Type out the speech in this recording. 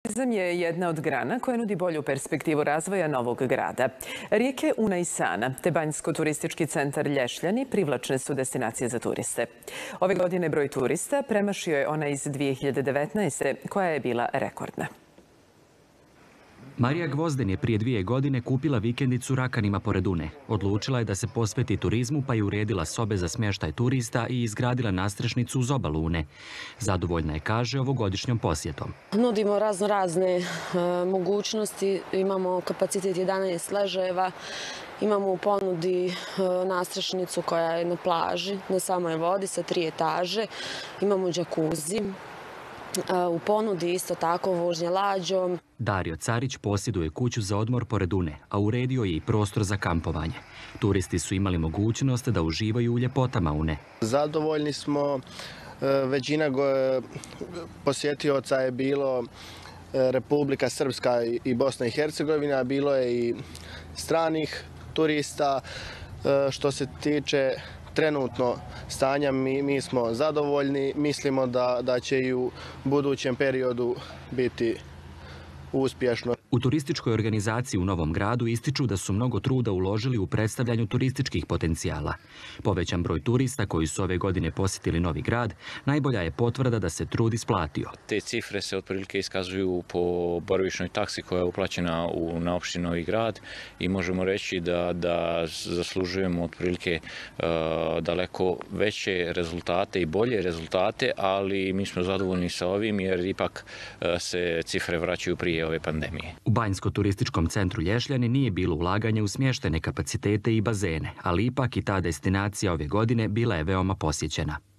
Turizam je jedna od grana koja nudi bolju perspektivu razvoja novog grada. Rijeke Una i Sana te Banjsko-turistički centar Lješljani privlačne su destinacije za turiste. Ove godine broj turista premašio je ona iz 2019. koja je bila rekordna. Marija Gvozden je prije 2 godine kupila vikendicu Rakanima pored Une. Odlučila je da se posveti turizmu pa je uredila sobe za smještaj turista i izgradila nastrešnicu uz obalu Une. Zadovoljna je, kaže, ovogodišnjom posjetom. Nudimo razne mogućnosti, imamo kapacitet 11 ležajeva, imamo u ponudi nastrešnicu koja je na plaži, na samoj vodi sa 3 etaže, imamo džakuzi. U ponudi isto tako vožnje lađom. Dario Carić posjeduje kuću za odmor pored Une, a uredio je i prostor za kampovanje. Turisti su imali mogućnost da uživaju u ljepotama Une. Zadovoljni smo, većina posjetioca je bilo Republika Srpska i Bosna i Hercegovina, bilo je i stranih turista. Što se tiče trenutno stanja, mi smo zadovoljni, mislimo da će i u budućem periodu biti uspješno. U turističkoj organizaciji u Novom Gradu ističu da su mnogo truda uložili u predstavljanju turističkih potencijala. Povećan broj turista koji su ove godine posjetili Novi Grad najbolja je potvrda da se trud isplatio. Te cifre se otprilike iskazuju po boravišnoj taksi koja je uplaćena na opštini Novi Grad i možemo reći da zaslužujemo otprilike daleko veće rezultate i bolje rezultate, ali mi smo zadovoljni sa ovim jer ipak se cifre vraćaju prije ove pandemije. U Banjsko-turističkom centru Lješljani nije bilo ulaganja u smještene kapacitete i bazene, ali ipak i ta destinacija ove godine bila je veoma posjećena.